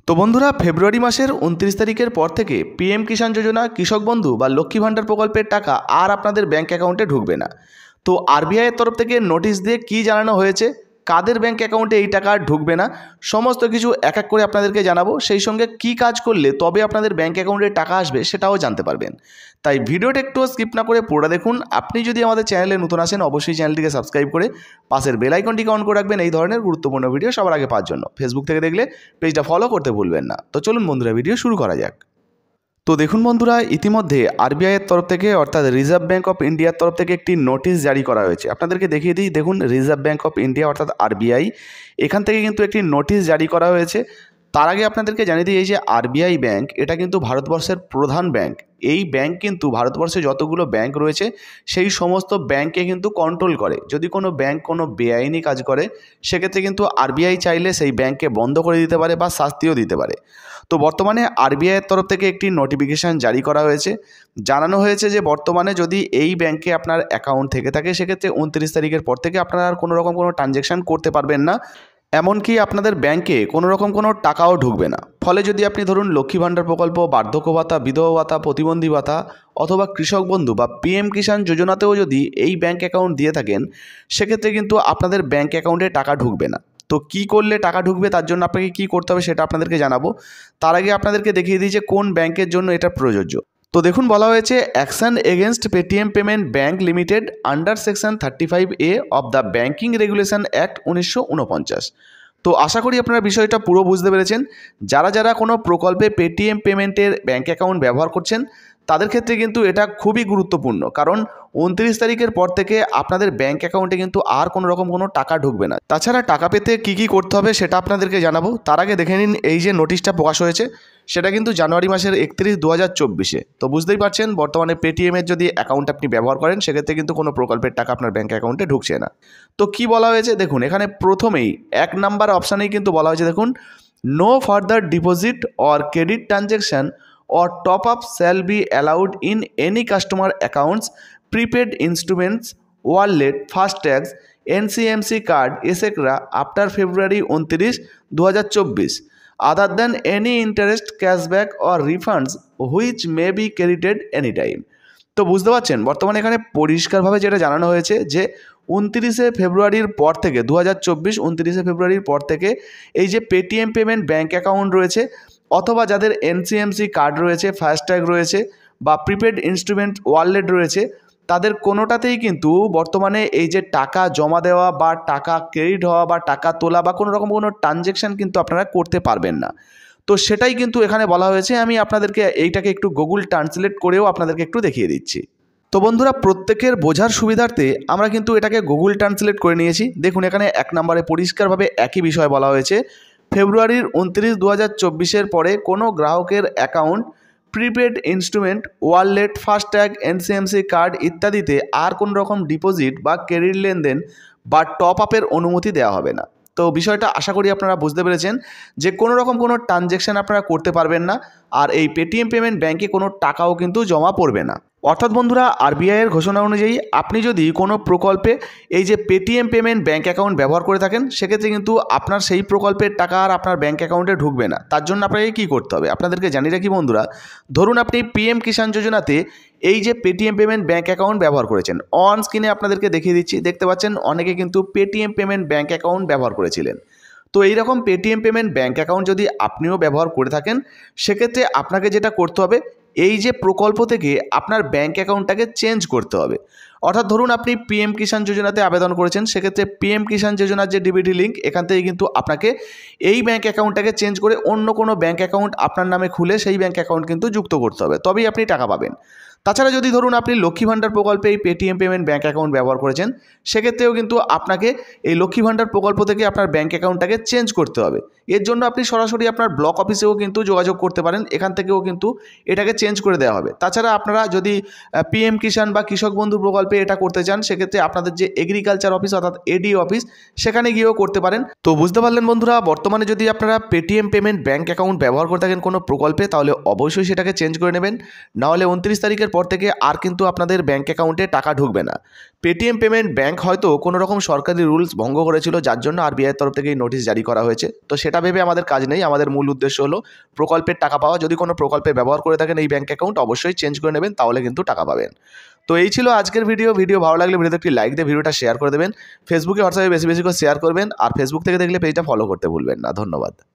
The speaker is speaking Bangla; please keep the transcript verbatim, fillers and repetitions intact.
তো বন্ধুরা, ফেব্রুয়ারি মাসের উনত্রিশ তারিখের পর থেকে পিএম কিষাণ যোজনা, কৃষক বন্ধু বা লক্ষ্মী ভাণ্ডার প্রকল্পের টাকা আর আপনাদের ব্যাঙ্ক অ্যাকাউন্টে ঢুকবে না। তো আরবিআইয়ের তরফ থেকে নোটিশ দিয়ে কী জানানো হয়েছে, কাদের ব্যাঙ্ক অ্যাকাউন্টে এই টাকা আর ঢুকবে না, সমস্ত কিছু এক এক করে আপনাদেরকে জানাবো। সেই সঙ্গে কী কাজ করলে তবে আপনাদের ব্যাঙ্ক অ্যাকাউন্টে টাকা আসবে সেটাও জানতে পারবেন। তাই ভিডিওটা একটু স্কিপ না করে পুরোটা দেখুন। আপনি যদি আমাদের চ্যানেলে নতুন আসেন, অবশ্যই চ্যানেলটিকে সাবস্ক্রাইব করে পাশের বেল আইকনটিকে অন করে রাখবেন এই ধরনের গুরুত্বপূর্ণ ভিডিও সবার আগে পাওয়ার জন্য। ফেসবুক থেকে দেখলে পেজটা ফলো করতে ভুলবেন না। তো চলুন বন্ধুরা, ভিডিও শুরু করা যাক। তো দেখুন বন্ধুরা, ইতিমধ্যে আরবিআইয়ের তরফ থেকে অর্থাৎ রিজার্ভ ব্যাঙ্ক অফ ইন্ডিয়ার তরফ থেকে একটি নোটিশ জারি করা হয়েছে। আপনাদেরকে দেখিয়ে দিই, দেখুন রিজার্ভ ব্যাঙ্ক অফ ইন্ডিয়া অর্থাৎ আরবিআই, এখান থেকে কিন্তু একটি নোটিশ জারি করা হয়েছে। তার আগে আপনাদেরকে জানিয়ে দিই, এই যে আরবিআই ব্যাঙ্ক, এটা কিন্তু ভারতবর্ষের প্রধান ব্যাঙ্ক। এই ব্যাঙ্ক কিন্তু ভারতবর্ষে যতগুলো ব্যাঙ্ক রয়েছে সেই সমস্ত ব্যাঙ্ককে কিন্তু কন্ট্রোল করে। যদি কোনো ব্যাঙ্ক কোনো বেআইনি কাজ করে, সেক্ষেত্রে কিন্তু আরবিআই চাইলে সেই ব্যাঙ্ককে বন্ধ করে দিতে পারে বা শাস্তিও দিতে পারে। তো বর্তমানে আরবিআইয়ের তরফ থেকে একটি নোটিফিকেশান জারি করা হয়েছে। জানানো হয়েছে যে বর্তমানে যদি এই ব্যাঙ্কে আপনার অ্যাকাউন্ট থেকে থাকে, সেক্ষেত্রে উনত্রিশ তারিখের পর থেকে আপনারা আর কোনো রকম কোনো ট্রানজ্যাকশান করতে পারবেন না। এমনকি আপনাদের ব্যাংকে কোনো রকম কোনো টাকাও ঢুকবে না। ফলে যদি আপনি ধরুন লক্ষ্মী ভাণ্ডার প্রকল্প, বার্ধক্য ভাতা, বিধবা ভাতা, প্রতিবন্ধী ভাতা অথবা কৃষক বন্ধু বা পিএম কিষাণ যোজনাতেও যদি এই ব্যাঙ্ক অ্যাকাউন্ট দিয়ে থাকেন, সেক্ষেত্রে কিন্তু আপনাদের ব্যাঙ্ক অ্যাকাউন্টে টাকা ঢুকবে না। তো কী করলে টাকা ঢুকবে, তার জন্য আপনাকে কী করতে হবে সেটা আপনাদেরকে জানাবো। তার আগে আপনাদেরকে দেখিয়ে দিই যে কোন ব্যাংকের জন্য এটা প্রযোজ্য। তো দেখুন, বলা হয়েছে action against Paytm Payment Bank Limited under section thirty five A of the Banking Regulation Act উনিশশো উনপঞ্চাশ। তো আশা করি আপনারা বিষয়টা পুরো বুঝতে পেরেছেন। যারা যারা কোনো প্রকল্পে পেটিএম পেমেন্টের ব্যাঙ্ক অ্যাকাউন্ট ব্যবহার করছেন, তাদের ক্ষেত্রে কিন্তু এটা খুবই গুরুত্বপূর্ণ, কারণ উনত্রিশ তারিখের পর থেকে আপনাদের ব্যাঙ্ক অ্যাকাউন্টে কিন্তু আর কোনো রকম কোনো টাকা ঢুকবে না। তাছাড়া টাকা পেতে কী কী করতে হবে সেটা আপনাদেরকে জানাবো। তার আগে দেখে নিন, এই যে নোটিশটা প্রকাশ হয়েছে সেটা কিন্তু জানুয়ারি মাসের একত্রিশ দু হাজার চব্বিশে। তো বুঝতেই পারছেন, বর্তমানে পেটিএমের যদি অ্যাকাউন্ট আপনি ব্যবহার করেন, সেক্ষেত্রে কিন্তু কোনো প্রকল্পের টাকা আপনার ব্যাঙ্ক অ্যাকাউন্টে ঢুকছে না। তো কি বলা হয়েছে দেখুন, এখানে প্রথমেই এক নাম্বার অপশানেই কিন্তু বলা হয়েছে, দেখুন, no further deposit or credit transaction or top up shall be allowed in any customer accounts, prepaid instruments, wallet, FASTags, N C M C card, et cetera after February উনত্রিশ দু হাজার চব্বিশ other than any interest, cashback or refunds which may be credited anytime। তো বুঝতে পারছেন, বর্তমানে এখানে পরিষ্কারভাবে যেটা জানানো হয়েছে যে উনত্রিশে ফেব্রুয়ারির পর থেকে দু হাজার চব্বিশ উনত্রিশে ফেব্রুয়ারির পর থেকে এই যে পেটিএম পেমেন্ট ব্যাঙ্ক অ্যাকাউন্ট রয়েছে, অথবা যাদের এনসিএমসি কার্ড রয়েছে, ফাস্ট্যাগ রয়েছে বা প্রিপেড ইনস্ট্রুমেন্ট ওয়ালেট রয়েছে, তাদের কোনোটাতেই কিন্তু বর্তমানে এই যে টাকা জমা দেওয়া বা টাকা ক্রেডিট হওয়া বা টাকা তোলা বা কোনো রকম কোনো ট্রানজ্যাকশান কিন্তু আপনারা করতে পারবেন না। তো সেটাই কিন্তু এখানে বলা হয়েছে। আমি আপনাদেরকে এইটাকে একটু গুগল ট্রান্সলেট করেও আপনাদেরকে একটু দেখিয়ে দিচ্ছি। তো বন্ধুরা, প্রত্যেকের বোঝার সুবিধার্থে আমরা কিন্তু এটাকে গুগল ট্রান্সলেট করে নিয়েছি। দেখুন, এখানে এক নম্বরে পরিষ্কারভাবে একই বিষয় বলা হয়েছে, ফেব্রুয়ারির উনত্রিশ দু হাজার চব্বিশের পরে কোনো গ্রাহকের account, prepaid instrument, wallet, FASTag, NCMC card ইত্যাদিতে আর কোনো রকম ডিপোজিট বা ক্রেডিট লেনদেন বা টপ আপের অনুমতি দেওয়া হবে না। তো বিষয়টা আশা করি আপনারা বুঝতে পেরেছেন যে কোনো রকম কোনো ট্রানজ্যাকশান আপনারা করতে পারবেন না, আর এই পেটিএম পেমেন্ট ব্যাঙ্কে কোনো টাকাও কিন্তু জমা পড়বে না। অর্থাৎ বন্ধুরা, আরবিআইয়ের ঘোষণা অনুযায়ী আপনি যদি কোনো প্রকল্পে এই যে পেটিএম পেমেন্ট ব্যাঙ্ক অ্যাকাউন্ট ব্যবহার করে থাকেন, সেক্ষেত্রে কিন্তু আপনার সেই প্রকল্পের টাকা আর আপনার ব্যাঙ্ক অ্যাকাউন্টে ঢুকবে না। তার জন্য আপনাকে কী করতে হবে আপনাদেরকে জানিয়ে রাখি বন্ধুরা। ধরুন আপনি পিএম কিষাণ যোজনাতে এই যে পেটিএম পেমেন্ট ব্যাঙ্ক অ্যাকাউন্ট ব্যবহার করেছেন, অন স্ক্রিনে আপনাদেরকে দেখিয়ে দিচ্ছি, দেখতে পাচ্ছেন অনেকে কিন্তু পেটিএম পেমেন্ট ব্যাঙ্ক অ্যাকাউন্ট ব্যবহার করেছিলেন। তো এইরকম পেটিএম পেমেন্ট ব্যাঙ্ক অ্যাকাউন্ট যদি আপনিও ব্যবহার করে থাকেন, সেক্ষেত্রে আপনাকে যেটা করতে হবে, এই যে প্রকল্প থেকে আপনার ব্যাঙ্ক অ্যাকাউন্টটাকে চেঞ্জ করতে হবে। অর্থাৎ ধরুন আপনি পিএম কিষাণ যোজনাতে আবেদন করেছেন, সেক্ষেত্রে পিএম কিষাণ যোজনার যে ডিবিটি লিঙ্ক, এখান থেকে কিন্তু আপনাকে এই ব্যাঙ্ক অ্যাকাউন্টটাকে চেঞ্জ করে অন্য কোনো ব্যাঙ্ক অ্যাকাউন্ট আপনার নামে খুলে সেই ব্যাঙ্ক অ্যাকাউন্ট কিন্তু যুক্ত করতে হবে, তবেই আপনি টাকা পাবেন। তাছাড়া যদি ধরুন আপনি লক্ষ্মী ভাণ্ডার প্রকল্পে এই পেটিএম পেমেন্ট ব্যাঙ্ক অ্যাকাউন্ট ব্যবহার করেছেন, সেক্ষেত্রেও কিন্তু আপনাকে এই লক্ষ্মী ভাণ্ডার প্রকল্প থেকে আপনার ব্যাঙ্ক অ্যাকাউন্টটাকে চেঞ্জ করতে হবে। এর জন্য আপনি সরাসরি আপনার ব্লক অফিসেও কিন্তু যোগাযোগ করতে পারেন, এখান থেকেও কিন্তু এটাকে চেঞ্জ করে দেওয়া হবে। তাছাড়া আপনারা যদি পিএম কিষাণ বা কৃষক বন্ধু প্রকল্পে এটা করতে চান, সেক্ষেত্রে আপনাদের যে এগ্রিকালচার অফিস অর্থাৎ এডি অফিস, সেখানে গিয়েও করতে পারেন। তো বুঝতে পারলেন বন্ধুরা, বর্তমানে যদি আপনারা পেটিএম পেমেন্ট ব্যাঙ্ক অ্যাকাউন্ট ব্যবহার করে থাকেন কোনো প্রকল্পে, তাহলে অবশ্যই সেটাকে চেঞ্জ করে নেবেন, নাহলে উনত্রিশ তারিখের তারিখের পর থেকে আর কিন্তু আপনাদের ব্যাঙ্ক অ্যাকাউন্টে টাকা ঢুকবে না। পেটিএম পেমেন্ট ব্যাঙ্ক হয়তো কোনো রকম সরকারি রুলস ভঙ্গ করেছিল, যার জন্য আরবিআইয়ের তরফ থেকে এই নোটিশ জারি করা হয়েছে। তো সেটা ভেবে আমাদের কাজ নেই, আমাদের মূল উদ্দেশ্য হলো প্রকল্পের টাকা পাওয়া। যদি কোনো প্রকল্পে ব্যবহার করে থাকেন এই ব্যাঙ্ক অ্যাকাউন্ট, অবশ্যই চেঞ্জ করে নেবেন, তাহলে কিন্তু টাকা পাবেন। তো এই ছিল আজকের ভিডিও। ভিডিও ভালো লাগলে ভিডিওতে একটি লাইক দিয়ে ভিডিওটা শেয়ার করে দেবেন। ফেসবুকে হোয়াটসঅ্যাপে বেশি বেশি করে শেয়ার করবেন, আর ফেসবুক থেকে দেখলে পেজটা ফলো করতে ভুলবেন না। ধন্যবাদ।